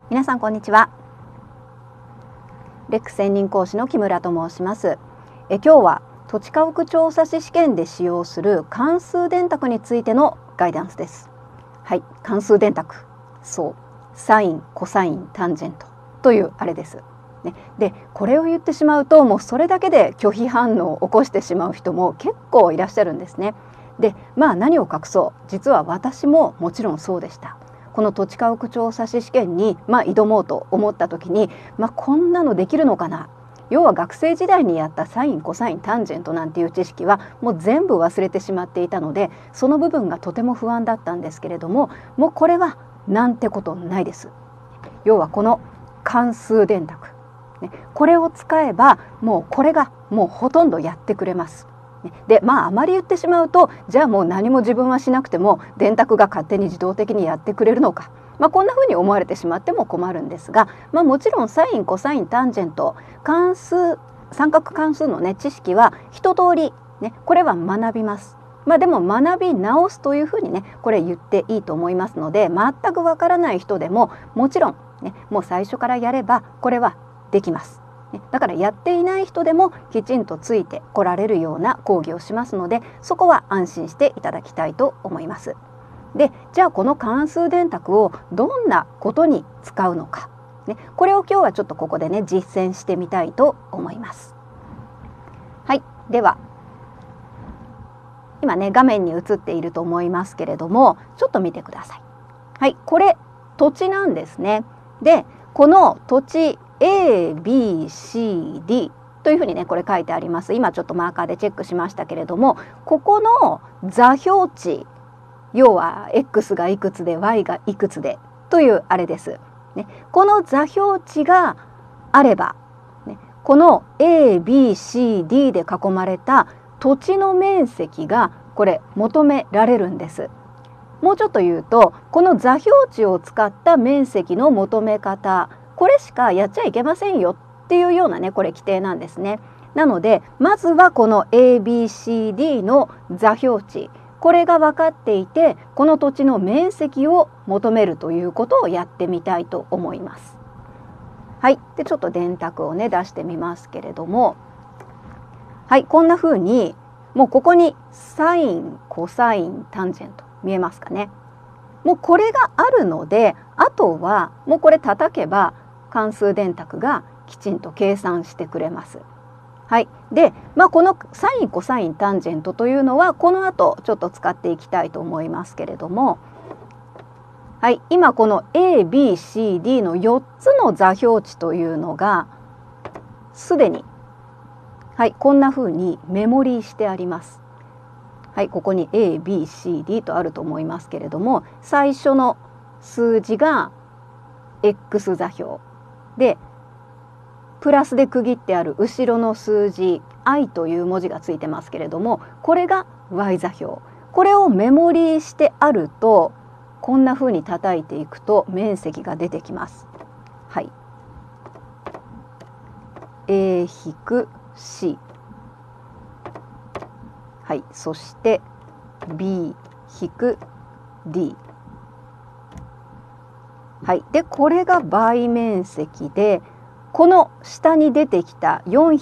皆さんこんにちは。レックス専任講師の木村と申します。今日は土地家屋調査士試験で使用する関数電卓についてのガイダンスです。はい、関数電卓、そうサイン、コサイン、タンジェントというあれです。でこれを言ってしまうともうそれだけで拒否反応を起こしてしまう人も結構いらっしゃるんですね。で何を隠そう、実は私ももちろんそうでした。この土地家屋調査士試験に挑もうと思った時にこんなのできるのかな、要は学生時代にやったサイン、コサイン、タンジェントなんていう知識はもう全部忘れてしまっていたので、その部分がとても不安だったんですけれども、もうこれはなんてことないです。要はこの関数電卓、これを使えばもうこれがもうほとんどやってくれます。であまり言ってしまうと、じゃあもう何も自分はしなくても電卓が勝手に自動的にやってくれるのか、こんなふうに思われてしまっても困るんですが、もちろんサイン、コサイン、タンジェント、関数、三角関数の知識は一通りこれは学びます。でも学び直すというふうにこれ言っていいと思いますので、全くわからない人でももちろんもう最初からやればこれはできます。だからやっていない人でもきちんとついてこられるような講義をしますので、そこは安心していただきたいと思います。でじゃあこの関数電卓をどんなことに使うのか、これを今日はちょっとここで実践してみたいと思います。はい、では今画面に映っていると思いますけれども、ちょっと見てください。はい、これ土地なんですね。でこの土地ABCD というふうにこれ書いてあります。今ちょっとマーカーでチェックしましたけれども、ここの座標値、要は X がいくつで Y がいくつでというあれです。この座標値があれば、この ABCD で囲まれた土地の面積がこれ求められるんです。もうちょっと言うと、この座標値を使った面積の求め方、これしかやっちゃいけませんよっていうようなこれ規定なんですね。なのでまずはこの ABCD の座標値、これが分かっていて、この土地の面積を求めるということをやってみたいと思います。はい、でちょっと電卓を出してみますけれども、はい、こんな風にもうここにサイン、コサイン、タンジェント見えますかね。もうこれがあるので、あとはもうこれ叩けば関数電卓がきちんと計算してくれます。はい、で、このサイン、コサイン、タンジェントというのはこの後ちょっと使っていきたいと思いますけれども、はい、今この ABCD の4つの座標値というのがすでに、はい、こんな風にメモリーしてあります。はい、ここに ABCD とあると思いますけれども、最初の数字が X 座標で、プラスで区切ってある後ろの数字 I という文字がついてますけれども、これが Y 座標。これをメモリーしてあると、こんな風に叩いていくと面積が出てきます。はい、A-C、はい、そして B-D、はい、でこれが倍面積で、この下に出てきた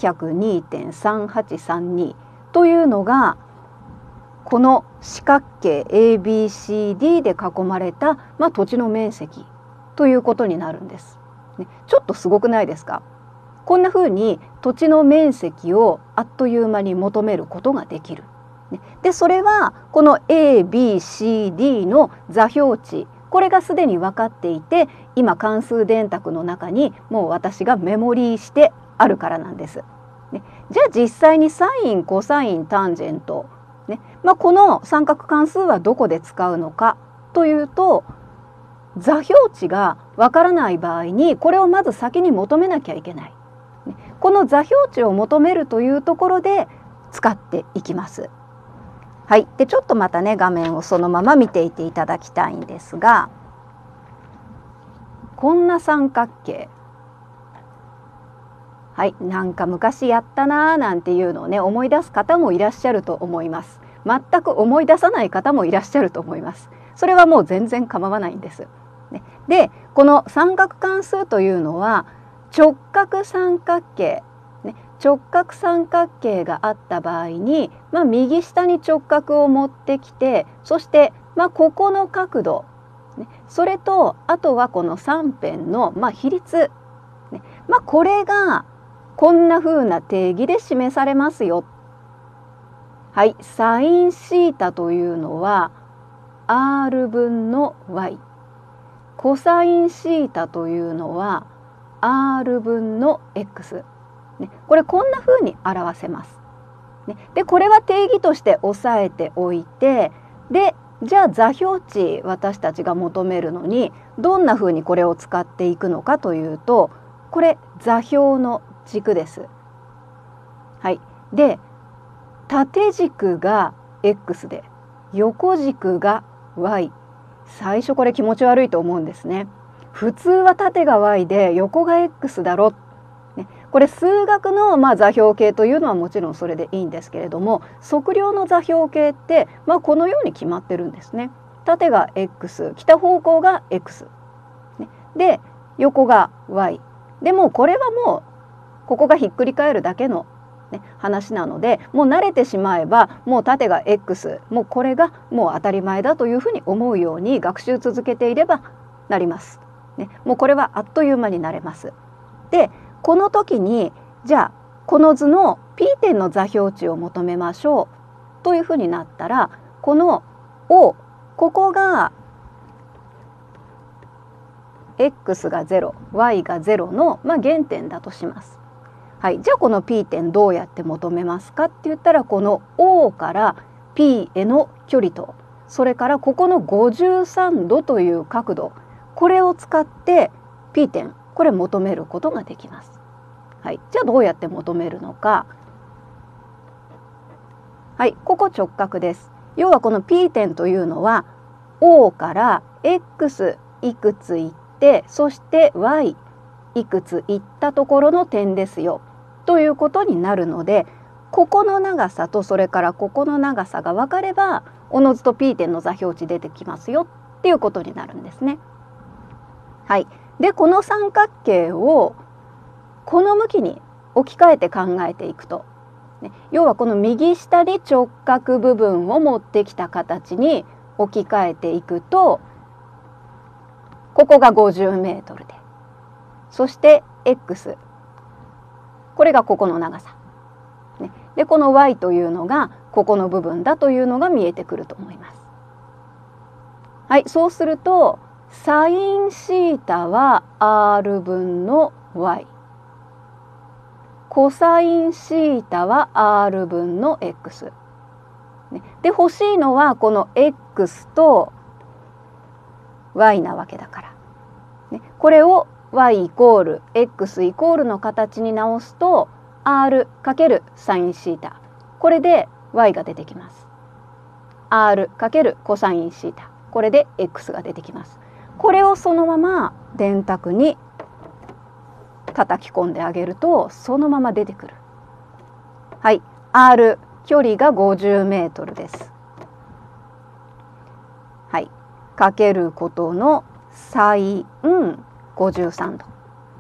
402.3832 というのがこの四角形 ABCD で囲まれた、土地の面積ということになるんです。ちょっとすごくないですか。こんな風に土地の面積をあっという間に求めることができる。でそれはこの ABCD の座標値、これがすでに分かっていて、今関数電卓の中にもう私がメモリーしてあるからなんです。じゃあ実際にサイン、コサイン、タンジェント、この三角関数はどこで使うのかというと、座標値が分からない場合にこれをまず先に求めなきゃいけない。この座標値を求めるというところで使っていきます。はい、でちょっとまた画面をそのまま見ていていただきたいんですが、こんな三角形、はい、なんか昔やったなーなんていうのを思い出す方もいらっしゃると思います。全く思い出さない方もいらっしゃると思います。それはもう全然構わないんです。 でこの三角関数というのは直角三角形、直角三角形があった場合に、右下に直角を持ってきて、そして、ここの角度、それとあとはこの3辺の、比率、これがこんな風な定義で示されますよ。はい、サインシータというのは r 分の y、コサインシータというのは r 分の x、これこんな風に表せます。でこれは定義として押さえておいて、でじゃあ座標値私たちが求めるのにどんな風にこれを使っていくのかというと、これ座標の軸です。はい、で縦軸が x で横軸が y。最初これ気持ち悪いと思うんですね。普通は縦が y で横が x だろ。これ数学の座標系というのはもちろんそれでいいんですけれども、測量の座標系ってこのように決まってるんですね。縦が x、北方向が x、で横が y。でもこれはもうここがひっくり返るだけの話なので、もう慣れてしまえばもう縦が x、もうこれがもう当たり前だというふうに思うように学習続けていればなります。もうこれはあっという間になれます。でこの時にじゃあこの図の P 点の座標値を求めましょうというふうになったら、この O、ここが x が0、y が0の原点だとします。はい、じゃあこの P 点どうやって求めますかって言ったら、この O から P への距離と、それからここの53度という角度、これを使って P 点、これ求めることができます。はい、じゃあどうやって求めるのか。はい、ここ直角です。要はこの P 点というのは O から x いくつ行って、そして y いくつ行ったところの点ですよということになるので、ここの長さとそれからここの長さが分かればおのずと P 点の座標値出てきますよっていうことになるんですね。はい、でこの三角形をこの向きに置き換えて考えていくと、要はこの右下に直角部分を持ってきた形に置き換えていくと、ここが50メートルで、そして x、 これがここの長さ、でこの y というのがここの部分だというのが見えてくると思います。はい、そうするとサインシータは r 分の y、 コサインシータは r 分の x、で欲しいのはこの x と y なわけだから、これを y イコール x イコールの形に直すと r かけるサインシータ、これで y が出てきます。 r かけるコサインシータ、これで x が出てきます。これをそのまま電卓に叩き込んであげるとそのまま出てくる。はい、r 距離が50メートルです。はい、かけることのサイン53度。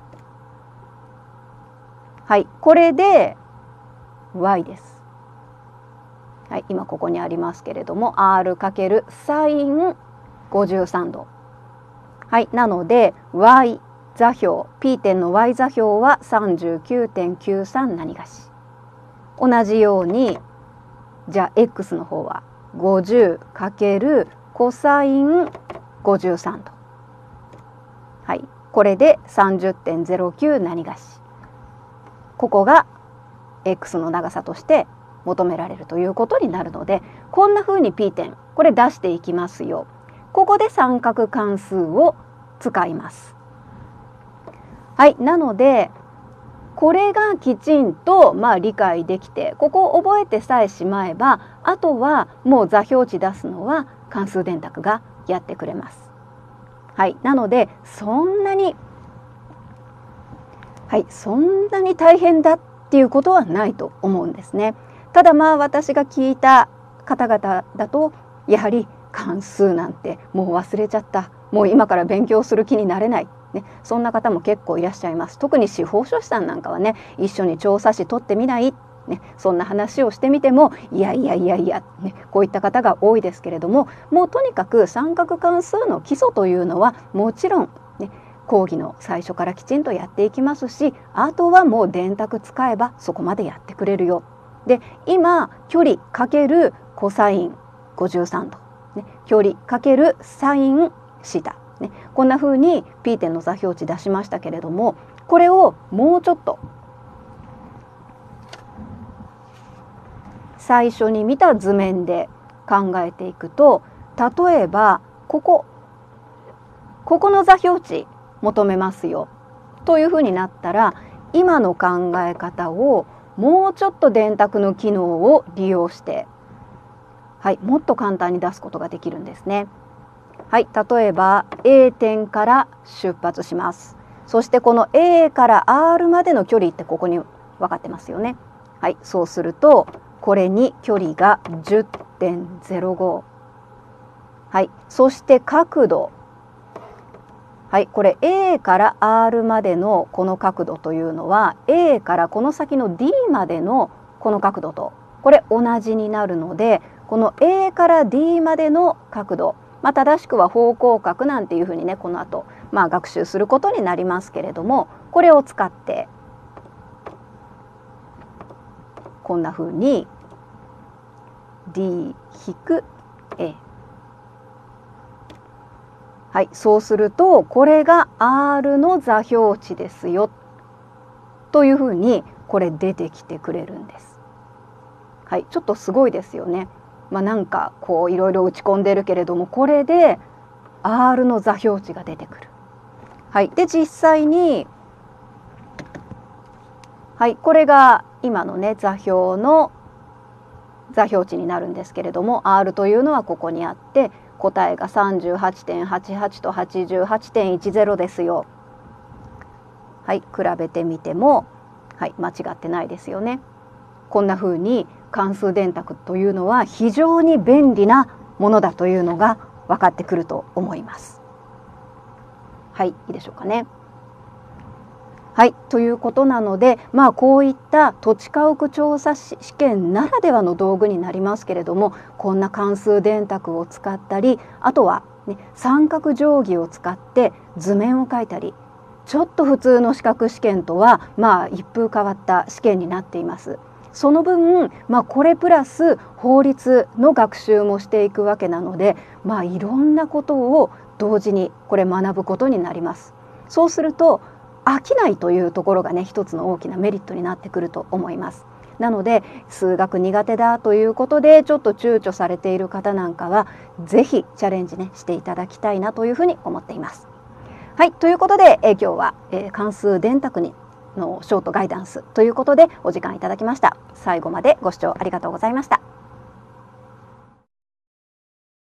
はい、これで y です。はい、今ここにありますけれども r かけるサイン53度。はい、なので y 座標 P 点の y 座標は 39.93 何がし。同じようにじゃあ x の方は50かけるコサイン53度。はい、これで 30.09 何がし。ここが x の長さとして求められるということになるので、こんな風に P 点これ出していきますよ。ここで三角関数を使います。はい、なのでこれがきちんと理解できて、ここを覚えてさえしまえば、あとはもう座標値出すのは関数電卓がやってくれます。はい、なのでそんなに大変だっていうことはないと思うんですね。ただ私が聞いた方々だとやはり関数なんてもう忘れちゃった、もう今から勉強する気になれない、ね、そんな方も結構いらっしゃいます。特に司法書士さんなんかはね、一緒に調査士取ってみない、ね、そんな話をしてみてもいやいやいやいや、ね、こういった方が多いですけれども、もうとにかく三角関数の基礎というのはもちろん、ね、講義の最初からきちんとやっていきますし、あとはもう電卓使えばそこまでやってくれるよ。で今距離かけるコサイン53度、ね、距離かけるサインシータ、ね、こんな風に P 点の座標値出しましたけれども、これをもうちょっと最初に見た図面で考えていくと、例えばここの座標値求めますよというふうになったら、今の考え方をもうちょっと電卓の機能を利用して、はい、もっと簡単に出すことができるんですね。はい、例えば A 点から出発します。そしてこの A から R までの距離ってここに分かってますよね。はい、そうするとこれに距離が 10.05、はい、そして角度、はい、これ A から R までのこの角度というのは A からこの先の D までのこの角度とこれ同じになるので、この A から D までの角度、正しくは方向角なんていうふうにね、この後学習することになりますけれども、これを使ってこんなふうに D-A、はい、そうするとこれが R の座標値ですよというふうにこれ出てきてくれるんです。はい、ちょっとすごいですよね。なんかこういろいろ打ち込んでるけれども、これで R の座標値が出てくる。はい、で実際に、はい、これが今のね座標の座標値になるんですけれども、 R というのはここにあって、答えが 38.88 と 88.10 ですよ。はい、比べてみても、はい、間違ってないですよね。こんな風に関数電卓というのは非常に便利なものだというのが分かってくると思います。はい、いいでしょうかね。はい、ということなので、こういった土地家屋調査試験ならではの道具になりますけれども、こんな関数電卓を使ったり、あとは、ね、三角定規を使って図面を描いたり、ちょっと普通の資格試験とは一風変わった試験になっています。その分、これプラス法律の学習もしていくわけなので、いろんなことを同時にこれ学ぶことになります。そうすると飽きないというところがね、一つの大きなメリットになってくると思います。なので数学苦手だということでちょっと躊躇されている方なんかはぜひチャレンジねしていただきたいなというふうに思っています。はい、ということで、今日は、関数電卓のショートガイダンスということでお時間いただきました。最後までご視聴ありがとうございました。